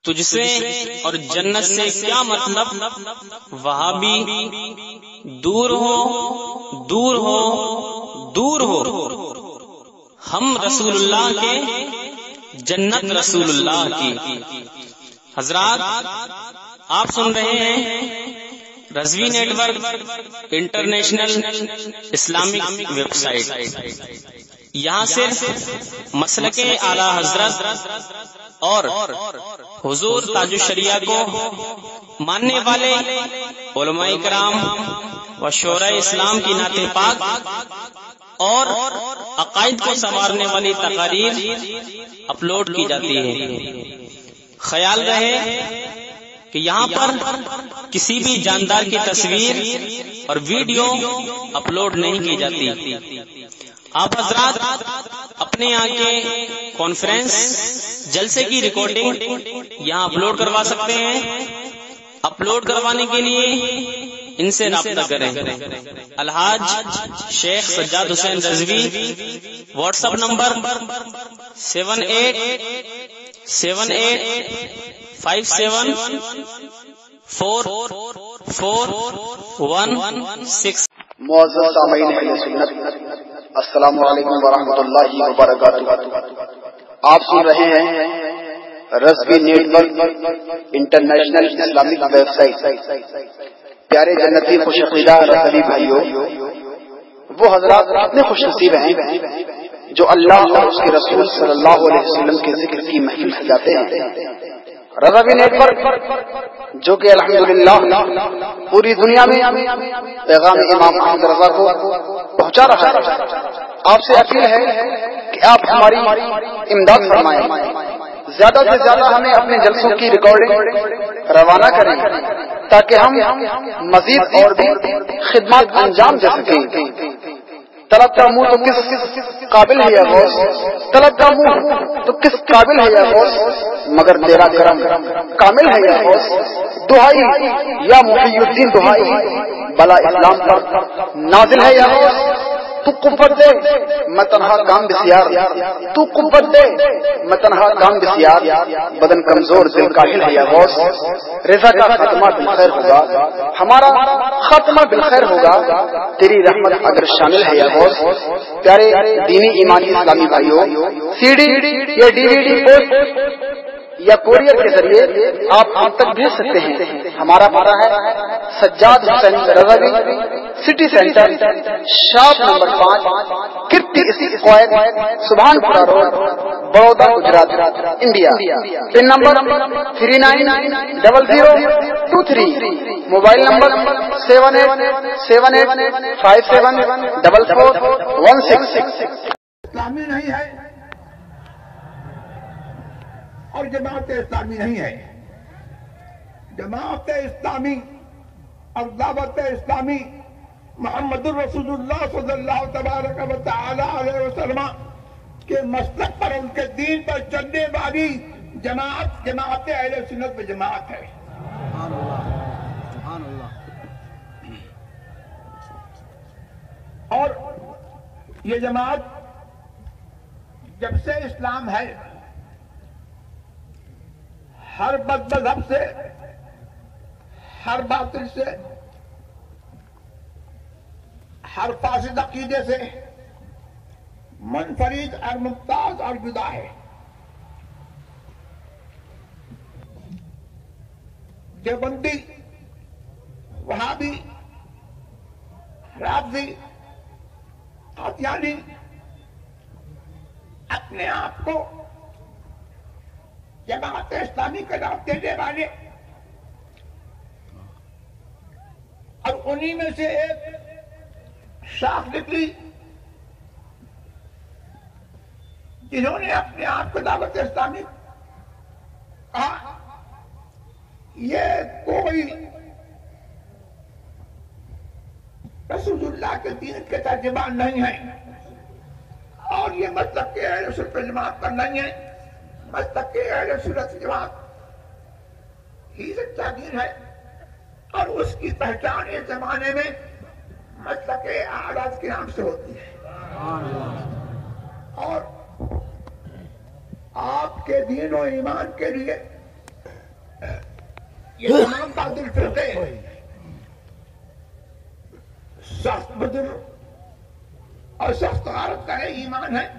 تجھ سے اور جنت سے کیا مطلب، وہابی دور ہو دور ہو دور ہو، ہم رسول اللہ کے، جنت رسول اللہ کی۔ حضرات آپ سن رہے ہیں Rizvi network international Islamic website. یہاں صرف مسلک اعلی حضرت اور حضور تاجشریہ کو ماننے والے علماء کرام و شورا اسلام کی نعت پاک اور عقائد کو سنوارنے والی تقاریر اپلوڈ کی جاتی ہے۔ خیال رہے کہ یہاں پر کسی بھی جاندار کی تصویر اور ویڈیو اپلوڈ نہیں کی جاتی۔ آپ حضرات اپنے یہاں کے کانفرنس جلسے کی ریکارڈنگ یہاں اپلوڈ کروا سکتے ہیں۔ اپلوڈ کروانے کے لیے ان سے رابطہ کریں۔ الحاج Sheikh Sajjad Hussain Rizvi, WhatsApp number 7887574416۔ معزز سامعین اہل سنت، السلام علیکم ورحمۃ اللہ وبرکاتہ۔ آپ سن رہے ہیں Rizvi network international Islamic website. پیارے جنتی خوش عقیدہ رضوی بھائیوں، وہ حضرات کتنے خوش نصیب ہیں جو اللہ اور اس کے رسول صلی اللہ علیہ وسلم کے ذکر کی محفل سجاتے ہیں۔ رضوی نیٹ ورک جو کہ الحمدللہ پوری دنیا میں پیغام امام احمد رضا کو پہنچا رہا ہے، آپ سے اپیل ہے کہ آپ ہماری امداد فرمائیں، زیادہ سے زیادہ ہمیں اپنے جلسوں کی ریکارڈنگ روانہ کریں تاکہ ہم مزید اور بھی خدمات انجام دے سکیں۔ طلب کا منہ تو کس قابل ہے یا غوث، طلب کا منہ تو کس قابل ہے یا غوث، مگر تیرا کرم کامل ہے یا غوث۔ دہائی یا محی الدین دہائی بلا اسلام پر نازل ہے یا غوث۔ تو قوت دے میں تنہا کام بسیار، تو قوت دے میں تنہا کام بسیار، بدن کمزور دل کاہل ہے یا غوث۔ رضا کا خاتمہ بالخیر ہوگا، ہمارا خاتمہ بالخیر ہوگا، تیری رحمت اگر شامل ہے یا غوث۔ پیارے دینی ایمانی اسلامی بھائیوں، سی ڈی یا ڈی وی ڈی پوسٹ یا کوریئر کے ذریعے آپ ہم تک بھیج سکتے ہیں۔ ہمارا پتہ ہے Sajjad Hussain Rizvi, city centre, shop number 5، Kirti square, Subhanpura road, Baroda, Gujarat, India. Pin number 390023، mobile number 7878574416۔ اسلامی نہیں ہے اور جماعت اسلامی نہیں ہے۔ جماعت اسلامی اور دعوت اسلامی محمد الرسول اللہ صلی اللہ تبارک و تعالی علیہ وسلم کے مسلک پر، ان کے دین پر چلنے والی جماعت جماعت اہل سنت و جماعت ہے۔ سبحان اللہ۔ اور یہ جماعت جب سے اسلام ہے، ہر بد مذہب سے، ہر باطل سے، ہر فاسد عقیدے سے منفرد اور ممتاز اور جدا ہے۔ دیوبندی، وہابی، رازی، قادیانی اپنے آپ کو جماعت اسلامی کا نام دینے والے، اور انہی میں سے ایک شاخ نکلی جنہوں نے اپنے آپ کو دعوت اسلامی کہا، یہ کوئی رسول اللہ کے دین کے ترجمان نہیں ہے، اور یہ مطلب کہ اہل سنت جماعت پر نہیں ہے، مطلب کہ اہل سنت جماعت ہی سچا دین ہے، اور اس کی پہچان اس زمانے میں مطلب کہ اعراض کے نام سے ہوتی ہے۔ اور آپ کے دین و ایمان کے لیے یہ تمام باطل فرقے سخت بدر اور سخت غارت کا ایمان ہے،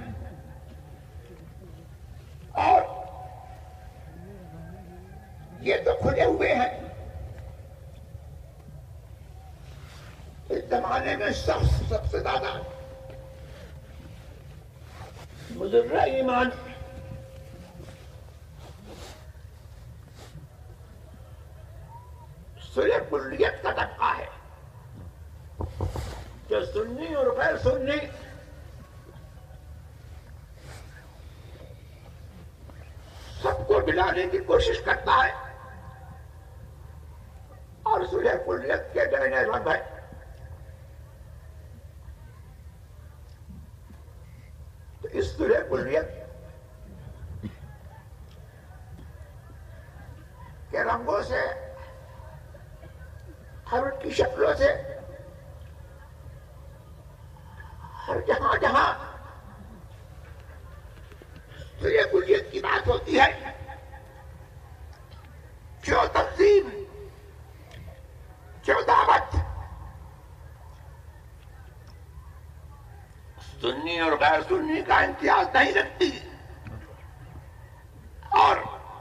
اور یہ تو کھلے ہوئے ہیں. اس زمانے میں سخت سب سے زیادہ مضر ایمان صلح کلیت کا طبقہ ہے، جو سنی اور غیر سنی سب کو ملانے کی کوشش کرتا ہے، اور صلح کلیت کے دائنے رنگ ہے. تو اس صلح کلیت کے رنگوں سے، ہر ان کی شکلوں سے، ہر جہاں جہاں صلح کلیت کی بات ہوتی ہے، جو تنظیم، جو دعوت سنی اور غیر سنی کا امتیاز نہیں رکھتی، اور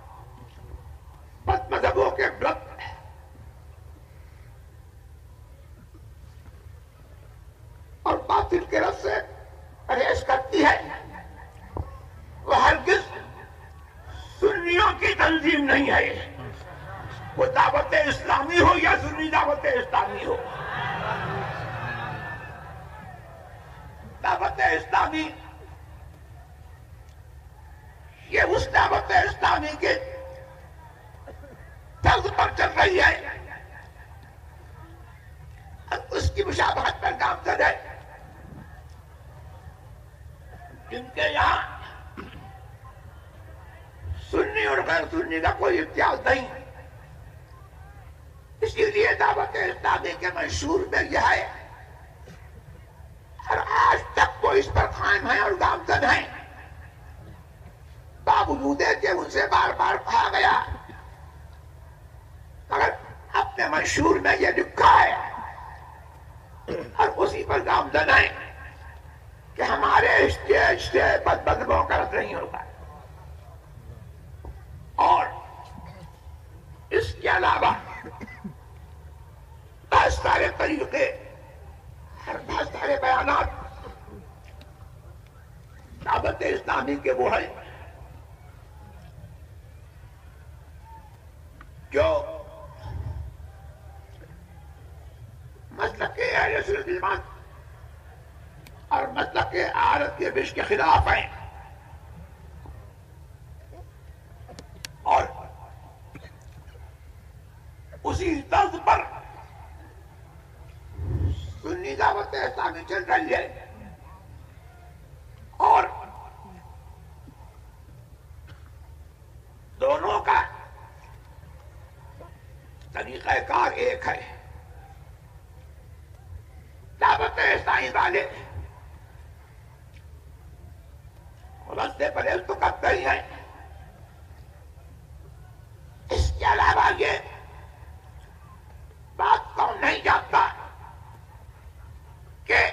بد مذہبوں کے گروپ اور باطل کے رس سے پرہیز کرتی ہے، وہ ہرگز سنیوں کی تنظیم نہیں ہے. وہ دعوت اسلامی ہو یا سنی دعوت اسلامی ہو، دعوت اسلامی یہ اس دعوت اسلامی کے طرز پر چل رہی ہے، اس کی مشابہت پر گامزن ہے، جن کے یہاں سنی اور غیر سنی کا کوئی امتیاز نہیں. اسی لیے دعوت اسلامی کے منشور میں یہ ہے، اور آج تک وہ اس پر قائم ہے اور گامزن ہے، باوجود ہے کہ ان سے بار بار کہا گیا، مگر اپنے منشور میں یہ لکھا ہے اور اسی پر گامزن ہے کہ ہمارے اسٹیج سے بد مذہبوں کا رد نہیں ہوگا. اور اس کے علاوہ بہت سارے طریقے اور بہت سارے بیانات دعوت اسلامی کے وہ ہیں جو مسلک اہل سنت والجماعت اور مسلک عارض کے بش کے خلاف ہیں، اور اسی طرز پر سنی دعوت اسلامی چل رہی ہے، اور دونوں کا طریقہ کار ایک ہے. دعوت اسلامی والے رستے پرہیز تو کرتے ہی ہیں، اس کے علاوہ یہ بات کون نہیں جانتا کہ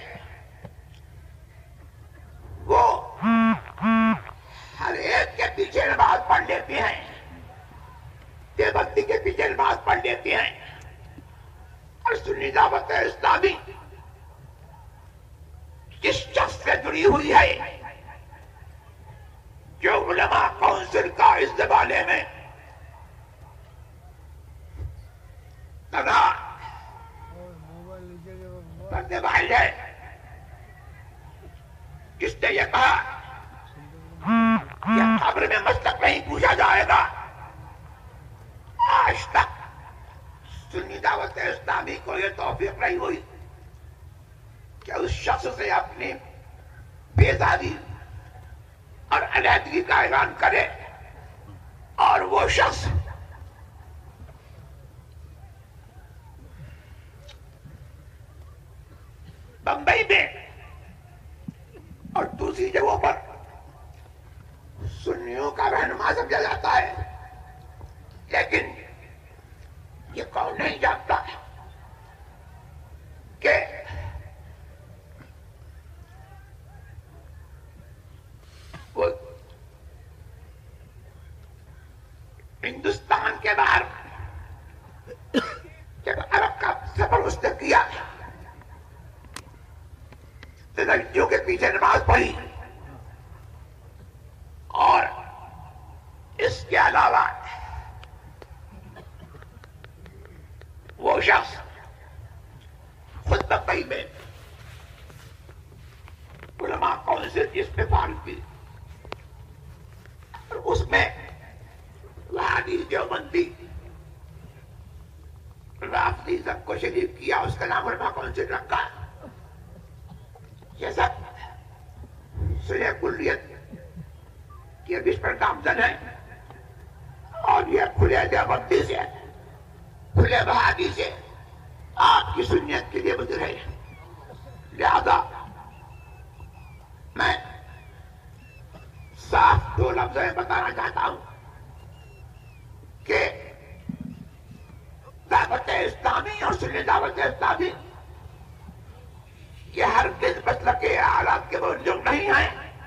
وہ ہر ایک کے پیچھے نماز پڑھ لیتے ہیں، دیوبندی کے پیچھے نماز پڑھ لیتے ہیں، اور سنی دعوت اسلامی جس شخص سے جڑی ہوئی ہے، جو علماء کونسل کا اس زمانے میں تنہا کرنے والے ہے، جس نے یہ کہا کہ قبر میں مسلک نہیں پوچھا جائے گا، آج تک سنی دعوت اسلامی کو یہ توفیق نہیں ہوئی کہ اس شخص سے اپنی بیزاری اور علیحدگی کا اعلان کرے، اور وہ شخص بمبئی میں اور دوسری جگہوں پر سنیوں کا رہنما سمجھا جاتا ہے، لیکن ہندوستان کے باہر جب عرب کا سفر اس نے کیا تو لڑکیوں کے پیچھے نماز پڑھی، اور اس کے علاوہ وہ شخص خود بقی میں علماء کونسل جس میں فارغ کی، اور اس میں وہابی دیوبندی رافضی سب کو شریک کیا، اس کا نام علماء کونسل رکھا. یہ سب سلح کلیت کی ابش پر نامزد ہے، اور یہ کھلے دیوبندی سے کھلے وہابی سے آپ کی سنیت کے لیے گزرے. لہذا میں صاف دو لفظ میں بتانا چاہتا ہوں کہ دعوت اسلامی اور سنی دعوت اسلامی یہ ہرگز مسلک کے حالات کے موجود نہیں ہیں،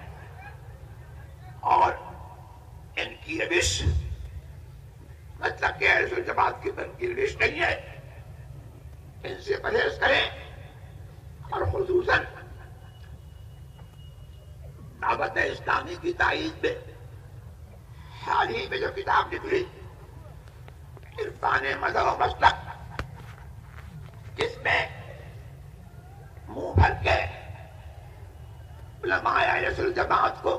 اور ان کی روش مسلک کے اہل سنت جماعت کی روش نہیں ہے. ان سے پرہیز کریں، اور خصوصاً دعوت اسلامی کی تائید میں حال ہی میں جو کتاب نکلی عرفان مذہب و مسلک، جس میں منہ بھر کے علماء اہل سنت جماعت کو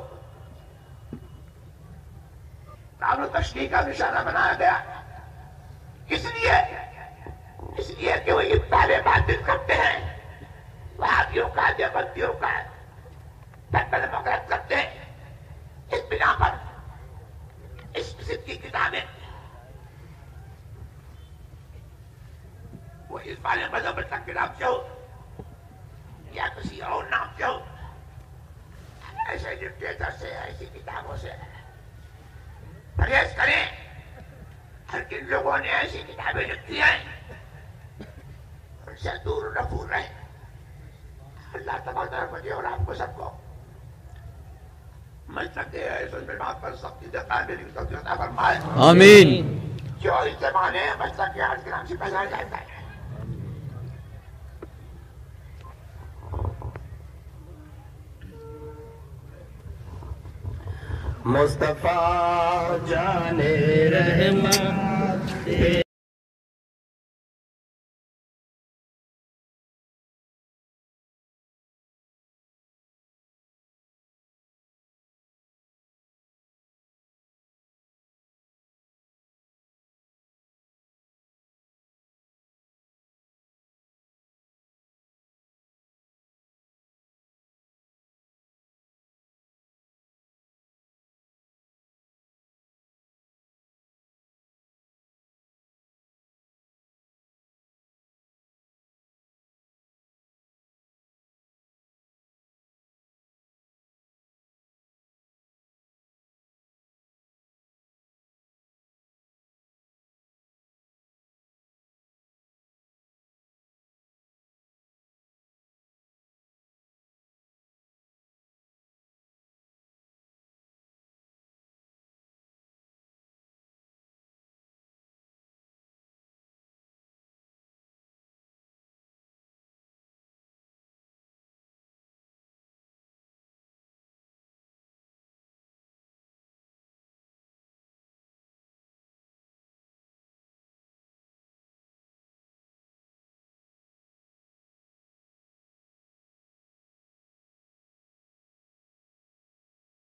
تعین و تشریح کا نشانہ بنایا گیا. اس لیے کہ وہ ابطال باطل کرتے ہیں، وہابیوں کا دیوبندیوں کا مغرب کرتے ہیں. اس بنا پر اس قسم کی کتابیں وہ اس والے مذہب کے نام سے ہو یا کسی اور نام سے ہو، ایسے لٹریچر سے ایسی کتابوں سے پرہیز کریں. ہر کن لوگوں نے ایسی کتابیں لکھی ہیں، ان سے دور رفور رہے. اللہ تبارک مجھے اور آپ کو سب کو مسلک سنت پر سختی سے قائم عطا فرمائے. آمین. جو اس زمانے مسلک کے آج کے نام سے پہچانا جاتا ہے. مصطفیٰ جان رحمت